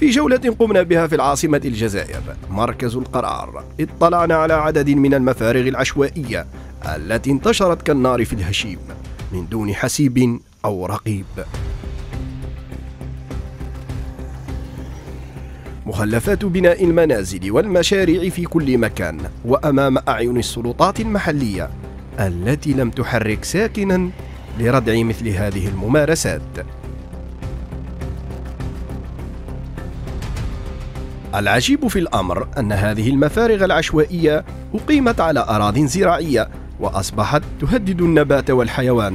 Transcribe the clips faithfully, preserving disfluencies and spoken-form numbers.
في جولة قمنا بها في العاصمة الجزائر مركز القرار، اطلعنا على عدد من المفارغ العشوائية التي انتشرت كالنار في الهشيم من دون حسيب أو رقيب. مخلفات بناء المنازل والمشاريع في كل مكان وأمام أعين السلطات المحلية التي لم تحرك ساكنا لردع مثل هذه الممارسات. العجيب في الأمر أن هذه المفارغ العشوائية أقيمت على أراضٍ زراعية وأصبحت تهدد النبات والحيوان.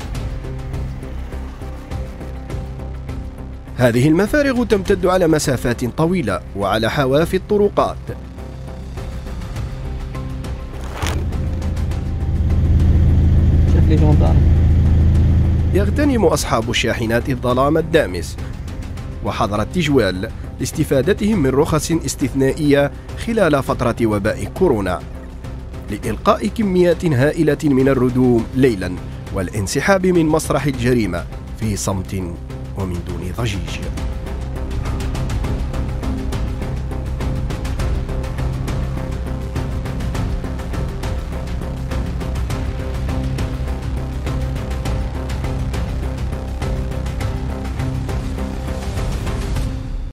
هذه المفارغ تمتد على مسافات طويلة وعلى حواف الطرقات. يغتنم أصحاب الشاحنات الظلام الدامس وحظر التجوال لاستفادتهم من رخص استثنائية خلال فترة وباء كورونا لإلقاء كميات هائلة من الردوم ليلا والانسحاب من مسرح الجريمة في صمت ومن دون ضجيج.